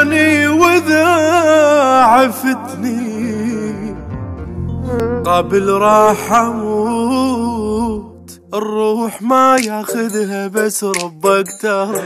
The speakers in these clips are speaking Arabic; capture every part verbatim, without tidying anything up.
عشاني وإذا عفتني قبل راح اموت، الروح ما ياخذها بس ربك ترى.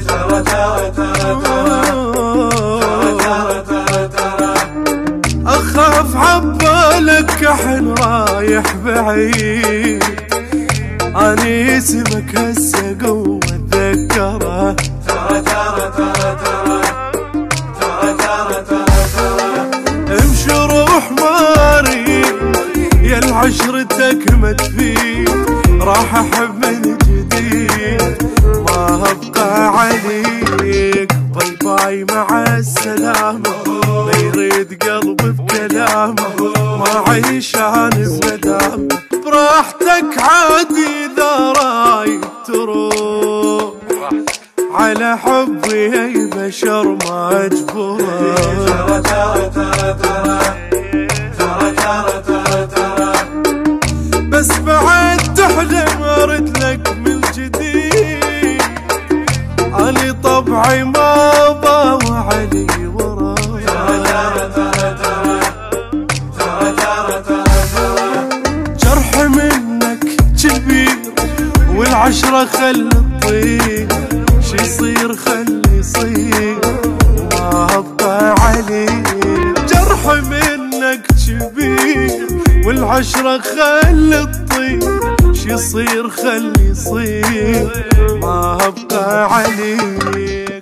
اخاف عبالك كحن رايح بعيد، اني اسمك هسه قوة اتذكره. ترى ترى ترى ترى ترى ترى ترى امشي روح ماري يا العشرتك ما تفيد، راح احب من جديد ما ابقى عليك. باي باي مع السلامة، ما يريد قلبي بكلامه، ما عيش انا بندامة. براحتك عادي اذا رايد تروح، على حبي اي بشر ما اجبره. ترى ترى ترى ترى ترى ترى ترى بس بعد تحلم ارد لك من جديد، اني طبعي ما ضاوى علي وراه. ترى ترى ترى ترى ترى ترى ترى جرح منك كبير والعشرة خل تطير، شي يصير خلي يصير ما ابقى عليك. جرح منك كبير والعشرة خل تطير، شي يصير خلي يصير ما ابقى عليك.